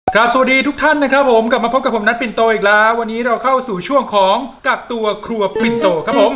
ครับสวัสดีทุกท่านนะครับผมกลับมาพบกับผมนัทปิ่นโตอีกแล้ววันนี้เราเข้าสู่ช่วงของกักตัวครัวปิ่นโตครับผม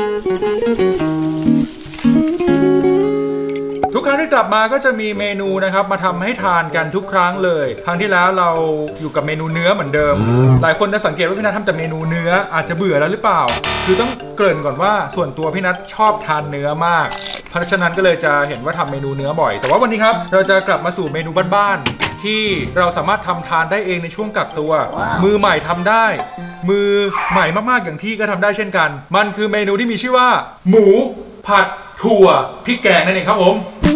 ทุกครั้งที่กลับมาก็จะมีเมนูนะครับมาทำให้ทานกันทุกครั้งเลยครั้งที่แล้วเราอยู่กับเมนูเนื้อเหมือนเดิมหลายคนจะสังเกตว่าพี่นัททำแต่เมนูเนื้ออาจจะเบื่อแล้วหรือเปล่าคือต้องเกริ่นก่อนว่าส่วนตัวพี่นัทชอบทานเนื้อมากเพราะฉะนั้นก็เลยจะเห็นว่าทำเมนูเนื้อบ่อยแต่ว่าวันนี้ครับเราจะกลับมาสู่เมนูบ้านๆที่เราสามารถทำทานได้เองในช่วงกักตัว มือใหม่ทำได้มือใหม่มากๆอย่างพี่ก็ทำได้เช่นกันมันคือเมนูที่มีชื่อว่าหมูผัดถั่วพริกแกงนั่นเองครับผม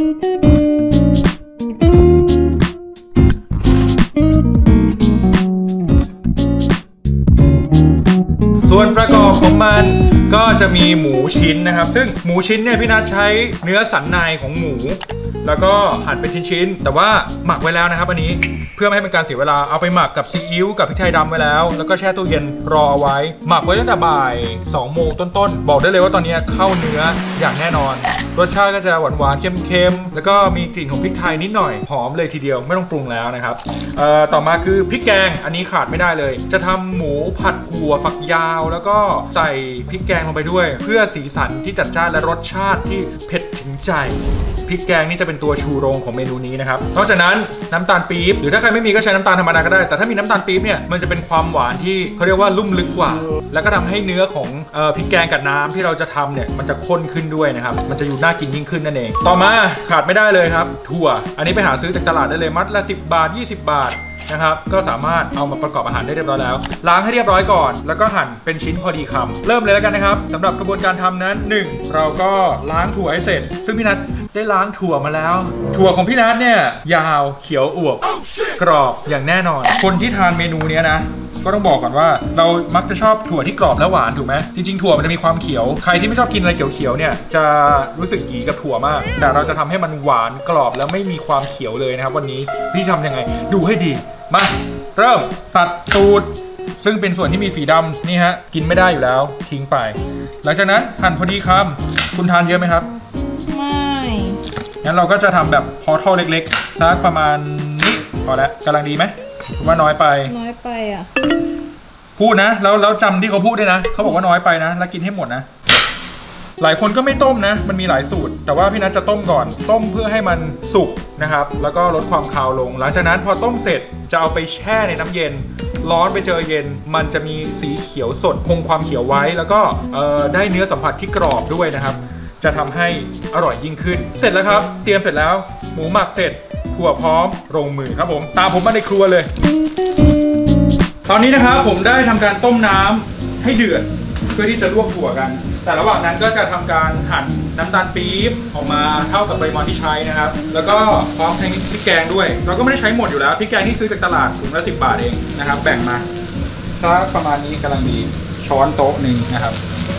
ส่วนประกอบของมันก็จะมีหมูชิ้นนะครับซึ่งหมูชิ้นเนี่ยพี่นัทใช้เนื้อสันในของหมูแล้วก็หั่นเป็นชิ้นๆแต่ว่าหมักไว้แล้วนะครับอันนี้เพื่อไม่ให้เป็นการเสียเวลาเอาไปหมักกับซีอิ๊วกับพริกไทยดำไว้แล้วแล้วก็แช่ตู้เย็นรอเอาไว้หมักไว้ตั้งแต่บ่าย2 โมงต้นๆบอกได้เลยว่าตอนนี้เข้าเนื้ออย่างแน่นอนรสชาติก็จะหวานๆเค็มๆแล้วก็มีกลิ่นของพริกไทยนิดหน่อยหอมเลยทีเดียวไม่ต้องปรุงแล้วนะครับต่อมาคือพริกแกงอันนี้ขาดไม่ได้เลยจะทำหมูผัดถั่วฝักยาวแล้วก็ใส่พริกแกงลงไปด้วยเพื่อสีสันที่จัดจ้านและรสชาติที่เผ็ดถึงใจพริกแกงนี่จะเป็นตัวชูโรงของเมนูนี้นะครับนอกจากนั้นน้ำตาลปี๊บหรือถ้าใครไม่มีก็ใช้น้ำตาลธรรมดาก็ได้แต่ถ้ามีน้ำตาลปี๊บเนี่ยมันจะเป็นความหวานที่เขาเรียกว่าลุ่มลึกกว่าแล้วก็ทำให้เนื้อของพริกแกงกับน้ำที่เราจะทำเนี่ยมันจะข้นขึ้นด้วยนะครับมันจะอยู่น่ากินยิ่งขึ้นนั่นเองต่อมาขาดไม่ได้เลยครับถั่วอันนี้ไปหาซื้อจากตลาดได้เลยมัดละ10 บาท20 บาทนะครับก็สามารถเอามาประกอบอาหารได้เรียบร้อยแล้วล้างให้เรียบร้อยก่อนแล้วก็หั่นเป็นชิ้นพอดีคำเริ่มเลยแล้วกันนะครับสำหรับกระบวนการทำนั้น1เราก็ล้างถั่วให้เสร็จซึ่งพี่นัทได้ล้างถั่วมาแล้วถั่วของพี่นัทเนี่ยยาวเขียวอวบกรอบอย่างแน่นอนคนที่ทานเมนูนี้นะก็ต้องบอกก่อนว่าเรามักจะชอบถั่วที่กรอบและหวานถูกไหมจริงๆถั่วมันจะมีความเขียวใครที่ไม่ชอบกินอะไรเขียวๆเนี่ยจะรู้สึกกีกับถั่วมากแต่เราจะทำให้มันหวานกรอบแล้วไม่มีความเขียวเลยนะครับวันนี้พี่ทำยังไงดูให้ดีมาเริ่มตัดตูดซึ่งเป็นส่วนที่มีสีดำนี่ฮะกินไม่ได้อยู่แล้วทิ้งไปหลังจากนั้นหั่นพอดีคำคุณทานเยอะไหมครับไม่งั้นเราก็จะทำแบบพอเท่าเล็กๆสักประมาณนี้พอแล้วกำลังดีไหมว่าน้อยไปอ่ะพูดนะแล้วจำที่เขาพูดด้วยนะเขาบอกว่าน้อยไปนะแล้วกินให้หมดนะหลายคนก็ไม่ต้มนะมันมีหลายสูตรแต่ว่าพี่นัทจะต้มก่อนต้มเพื่อให้มันสุกนะครับแล้วก็ลดความคาวลงหลังจากนั้นพอต้มเสร็จจะเอาไปแช่ในน้ำเย็นร้อนไปเจอเย็นมันจะมีสีเขียวสดคงความเขียวไว้แล้วก็ได้เนื้อสัมผัสที่กรอบด้วยนะครับจะทำให้อร่อยยิ่งขึ้นเสร็จแล้วครับเตรียมเสร็จแล้วหมูหมักเสร็จถั่วพร้อมลงมือครับผมตามผมมาในครัวเลยตอนนี้นะครับผมได้ทำการต้มน้ำให้เดือดเพื่อที่จะลวกถั่วกันแต่ระหว่างนั้นก็จะทำการหั่นน้ำตาลปี๊บออกมาเท่ากับปริมาณที่ใช้นะครับแล้วก็พร้อมทั้งพริกแกงด้วยเราก็ไม่ได้ใช้หมดอยู่แล้วพริกแกงที่ซื้อจากตลาดถุงละ10 บาทเองนะครับแบ่งมาสักประมาณนี้กำลังดีช้อนโต๊ะหนึ่งนะครับ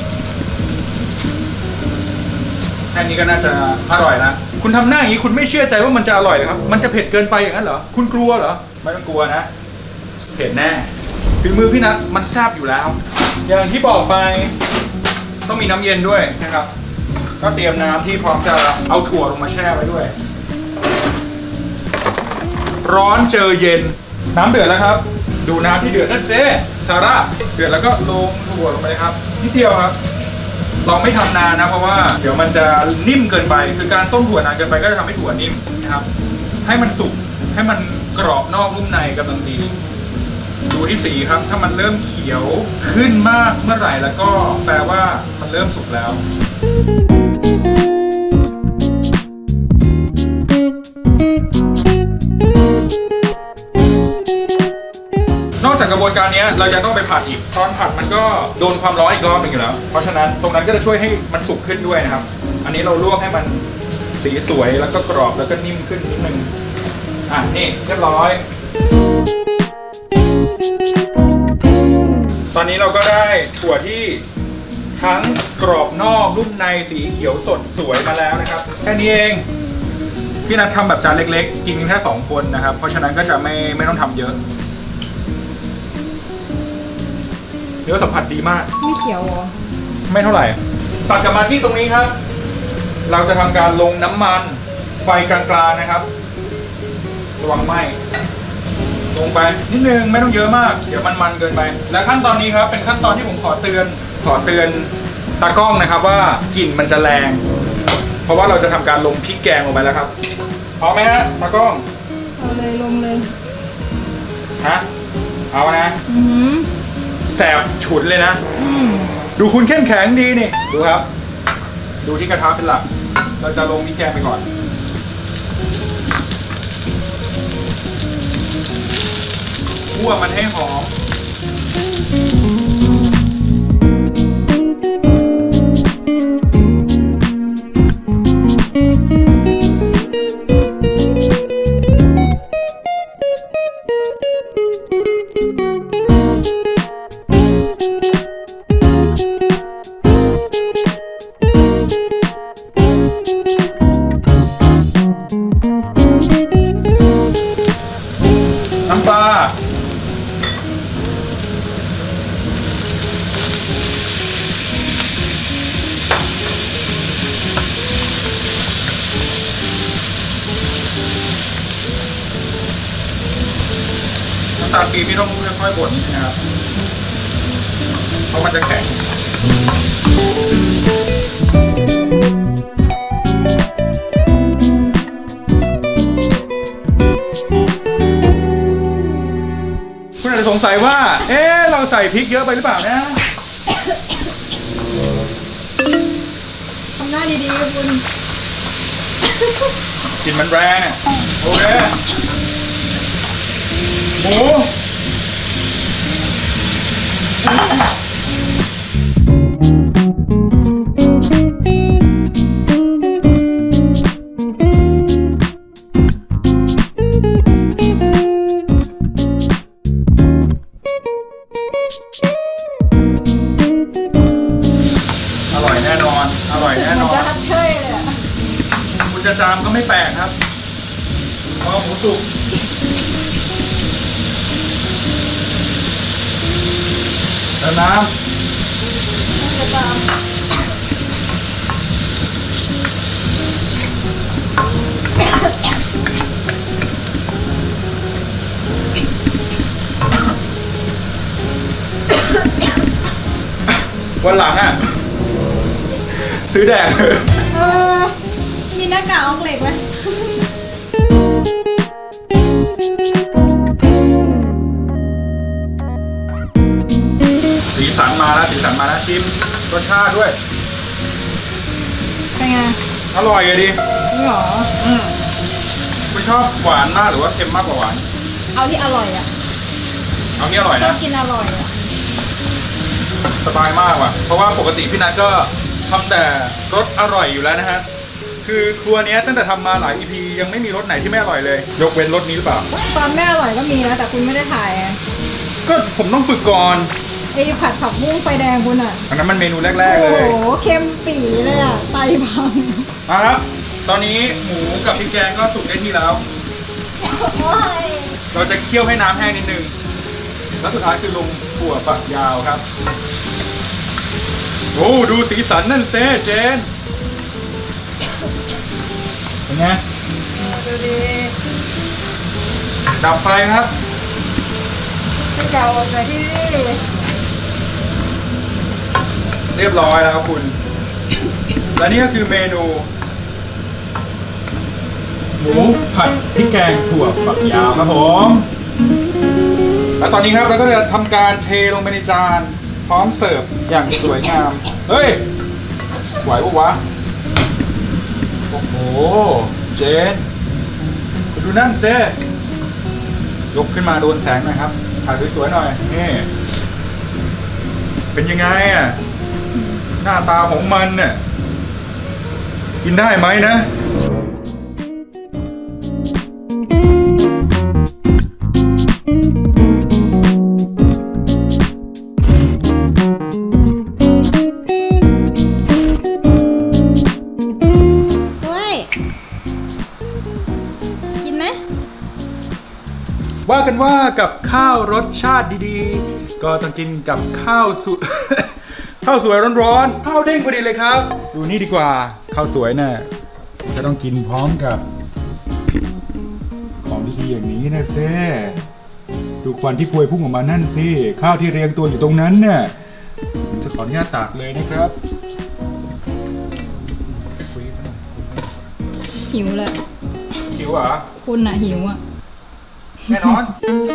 แค่นี้ก็น่าจะอร่อยแล้วคุณทำหน้าอย่างนี้คุณไม่เชื่อใจว่ามันจะอร่อยเลยครับมันจะเผ็ดเกินไปอย่างนั้นเหรอคุณกลัวเหรอไม่ต้องกลัวนะเผ็ดแน่ฝีมือพี่นัทมันแซ่บอยู่แล้วอย่างที่บอกไปต้องมีน้ำเย็นด้วยนะครับก็เตรียมน้ำที่พร้อมจะเอาถั่วลงมาแช่ไว้ด้วยร้อนเจอเย็นน้ำเดือดแล้วครับดูน้ำที่เดือดนั่นเซ่ซาร่าเดือดแล้วก็ลงถั่วลงไปครับนิดเดียวครับลองไม่ทำนานนะเพราะว่าเดี๋ยวมันจะนิ่มเกินไปคือการต้มถั่วนานเกินไปก็จะทำให้ถั่วนิ่มนะครับให้มันสุกให้มันกรอบนอกนุ่มในกำลังดีดูที่สีครับถ้ามันเริ่มเขียวขึ้นมากเมื่อไหร่แล้วก็แปลว่ามันเริ่มสุกแล้วนอกจากกระบวนการนี้เรายังต้องไปผัดอีกตอนผัดมันก็โดนความร้อนอีกรอบหนึ่งอยู่แล้วเพราะฉะนั้นตรงนั้นก็จะช่วยให้มันสุกขึ้นด้วยนะครับอันนี้เราลวกให้มันสีสวยแล้วก็กรอบแล้วก็นิ่มขึ้นนิดนึงนี่เรียบร้อยตอนนี้เราก็ได้ถั่วที่ทั้งกรอบนอกนุ่มในสีเขียวสดสวยมาแล้วนะครับแค่นี้เองพี่นัททำแบบจานเล็กๆกินแค่2 คนนะครับเพราะฉะนั้นก็จะไม่ต้องทำเยอะเนื้อสัมผัสดีมากไม่เขียวหรอไม่เท่าไหร่ตัดกลับมาที่ตรงนี้ครับเราจะทำการลงน้ำมันไฟกลางๆนะครับระวังไหม้ลงไปนิดนึงไม่ต้องเยอะมากเดี๋ยวมันเกินไปและขั้นตอนนี้ครับเป็นขั้นตอนที่ผมขอเตือนตากล้องนะครับว่ากลิ่นมันจะแรงเพราะว่าเราจะทำการลงพริกแกงลงไปแล้วครับพร้อมไหมฮะตากล้องเอาเลยลงเลยฮะเอานะแสบฉุนเลยนะดูคุณเข้มแข็งดีนี่ดูครับดูที่กระทะเป็นหลักเราจะลงพริกแกงไปก่อนคั่วมันให้หอมน้ำปลาน้ำตาลปี๊บพี่ต้องค่อยๆบดนิดนะครับเพราะมันจะแข็งคุณอาจจะสงสัยว่าเราใส่พริกเยอะไปหรือเปล่านะทำหน้าดีๆคุณกลิ่นมันแรงโอเคหมูอร่อยแน่นอนจะเชยเลยคุณจะจามก็ไม่แปลกครับพอหมูสุกแล้วน้ำวันหลังอ่ะซื้อแดกมีหน้ากากออกเหล็กไหมสีสันมาแล้วชิมรสชาติด้วยเป็นไงอร่อยเลยดินี่หรอคุณชอบหวานมากหรือว่าเค็มมากกว่าหวานเอาที่อร่อยอ่ะเอาที่อร่อยนะชอบกินอร่อยอ่ะสบายมากว่ะเพราะว่าปกติพี่นัทก็ทำแต่รสอร่อยอยู่แล้วนะฮะคือครัวนี้ตั้งแต่ทำมาหลาย EP ยังไม่มีรสไหนที่ไม่อร่อยเลยยกเว้นรสนี้หรือเปล่าตอนไม่อร่อยก็มีนะแต่คุณไม่ได้ถ่ายก็ผมต้องฝึกก่อนไอ้ผัดผักบุ้งไฟแดงคุณอ่ะอันนั้นมันเมนูแรกๆเลยโอ้โหเค็มปีเลยอ่ะไตพังครับตอนนี้หมูกับพริกแกงก็สุกได้ที่แล้วเราจะเคี่ยวให้น้ำแห้งนิดนึงแล้วสุดท้ายคือลงถั่วฝักยาวครับโอ้ดูสีสันนั่นเซ่เจนเป็นไงดูดีดับไฟครับให้เก่าไปที่เรียบร้อยแล้วครับคุณและนี่ก็คือเมนูหมูผัดพริกแกงถั่วฝักยาวครับผมและตอนนี้ครับเราก็จะทำการเทลงไปในจานพร้อมเสิร์ฟอย่างสวยงามเฮ้ยไหวปะวะโอ้โหเจนดูนั่นเซ่ยกขึ้นมาโดนแสงหน่อยครับถ่ายสวยๆหน่อยนี่เป็นยังไงอ่ะหน้าตาของมันเนี่ยกินได้ไหมนะว่ากันว่ากับข้าวรสชาติดีๆก็ต้องกินกับข้าวสวยร้อนๆข้าวเด้งพอดีเลยครับดูนี่ดีกว่าข้าวสวยน่ะจะต้องกินพร้อมกับของดีๆอย่างนี้นะเซ่ดูควันที่พวยพุ่งออกมานั่นสิข้าวที่เรียงตัวอยู่ตรงนั้นเนี่ยผมจะขออนุญาตตักเลยนะครับหิวเลยหิวเหรอคุณน่ะหิวอ่ะแน่นอน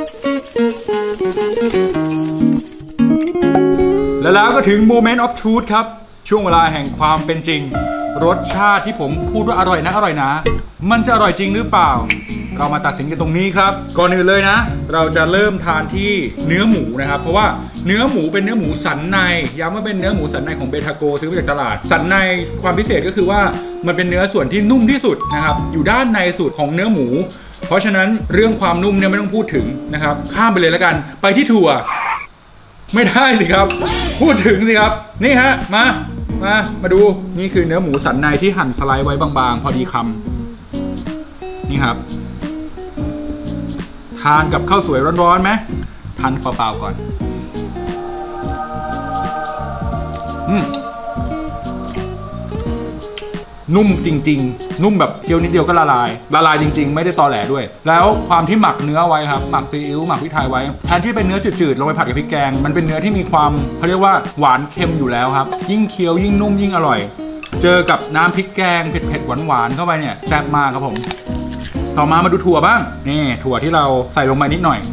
แล้วก็ถึง Moment of Truth ครับช่วงเวลาแห่งความเป็นจริงรสชาติที่ผมพูดว่าอร่อยนะมันจะอร่อยจริงหรือเปล่าเรามาตัดสินกันตรงนี้ครับก่อนอื่นเลยนะเราจะเริ่มทานที่เนื้อหมูนะครับเพราะว่าเนื้อหมูเป็นเนื้อหมูสันในย้ำว่าเป็นเนื้อหมูสันในของเบทาโกซื้อมาจากตลาดสันในความพิเศษก็คือว่ามันเป็นเนื้อส่วนที่นุ่มที่สุดนะครับอยู่ด้านในสุดของเนื้อหมูเพราะฉะนั้นเรื่องความนุ่มเนี่ยไม่ต้องพูดถึงนะครับข้ามไปเลยแล้วกันไปที่ถั่วไม่ได้สิครับพูดถึงสิครับนี่ฮะมาดูนี่คือเนื้อหมูสันในที่หั่นสไลด์ไว้บางๆพอดีคำนี่ครับทานกับข้าวสวยร้อนๆไหมทานเปล่าๆก่อนนุ่มจริงๆนุ่มแบบเคี้ยวนิดเดียวก็ละลายจริงๆไม่ได้ตอแหลด้วยแล้วความที่หมักเนื้อไว้ครับหมักซีอิ๊วหมักพริกไทยไว้แทนที่เป็นเนื้อจืดๆลงไปผัดกับพริกแกงมันเป็นเนื้อที่มีความเขาเรียกว่าหวานเค็มอยู่แล้วครับยิ่งเคี้ยวยิ่งนุ่มยิ่งอร่อยเจอกับน้ำพริกแกงเผ็ดๆหวานๆเข้าไปเนี่ยแซ่บมากครับผมต่อมาดูถั่วบ้างนี่ถั่วที่เราใส่ลงไปนิดหน่อย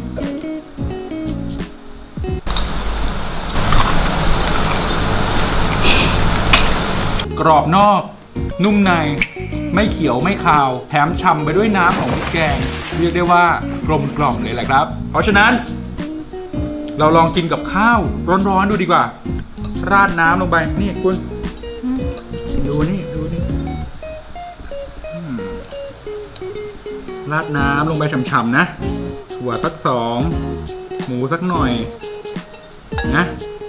กรอบนอกนุ่มในไม่เขียวไม่คาวแถมฉ่ำไปด้วยน้ำของพริกแกงเรียกได้ว่ากลมกล่อมเลยแหละครับเพราะฉะนั้นเราลองกินกับข้าวร้อนๆดูดีกว่าราดน้ำลงไปนี่คุณดูนี่ราดน้ำลงไปฉ่ำๆนะถั่วสัก2หมูสักหน่อยนะ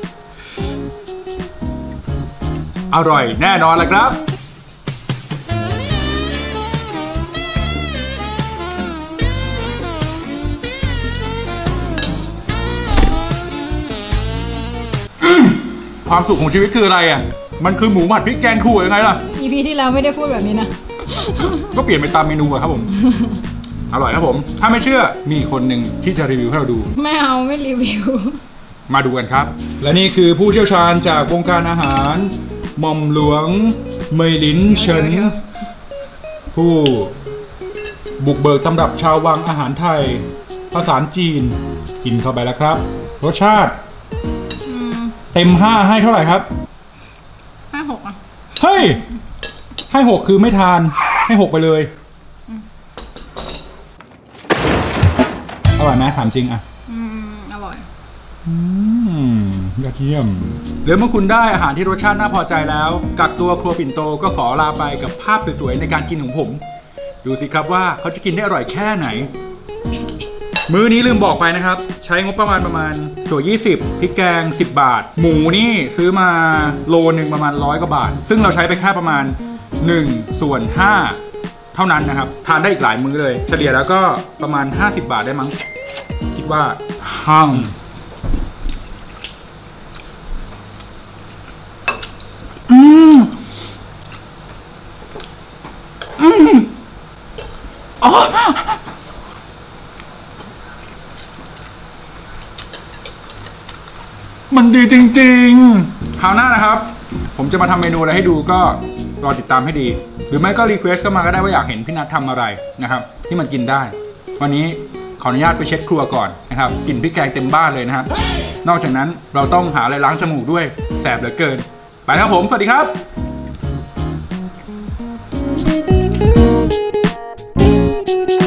อร่อยแน่นอนเลยครับความสุขของชีวิตคืออะไรอ่ะมันคือหมูผัดพริกแกงถั่วยังไงล่ะ EP ที่แล้วไม่ได้พูดแบบนี้นะก็เปลี่ยนไปตามเมนูอะครับผมอร่อยครับผมถ้าไม่เชื่อมีคนหนึ่งที่จะรีวิวให้เราดูไม่เอาไม่รีวิวมาดูกันครับและนี่คือผู้เชี่ยวชาญจากวงการอาหารหม่อมหลวงเมยลินเฉินผู้บุกเบิกตำรับชาววังอาหารไทยภาษาจีนกินเข้าไปแล้วครับรสชาติเต็ม5ให้เท่าไหร่ครับให้6อ่ะเฮ้ยให้6คือไม่ทานให้6ไปเลยอร่อยไหมถามจริงอ่ะอร่อยยอดเยี่ยมหรือเมื่อคุณได้อาหารที่รสชาติน่าพอใจแล้วกักตัวครัวปิ่นโตก็ขอลาไปกับภาพสวยๆในการกินของผมดูสิครับว่าเขาจะกินได้อร่อยแค่ไหนมื้อนี้ลืมบอกไปนะครับใช้งบประมาณถั่ว20พริกแกง10 บาทหมูนี่ซื้อมาโลนึงประมาณ100 กว่าบาทซึ่งเราใช้ไปแค่ประมาณ1/5เท่านั้นนะครับทานได้อีกหลายมื้อเลยเฉลี่ยแล้วก็ประมาณ50 บาทได้มั้งคิดว่าห้างมันดีจริงๆคราวหน้านะครับผมจะมาทำเมนูอะไรให้ดูก็รอติดตามให้ดีหรือไม่ก็รีเควสต์เข้ามาก็ได้ว่าอยากเห็นพี่นัททำอะไรนะครับที่มันกินได้วันนี้ขออนุญาตไปเช็ดครัวก่อนนะครับกลิ่นพริกแกงเต็มบ้านเลยนะครับนอกจากนั้นเราต้องหาอะไรล้างจมูกด้วยแสบเหลือเกินไปครับผมสวัสดีครับ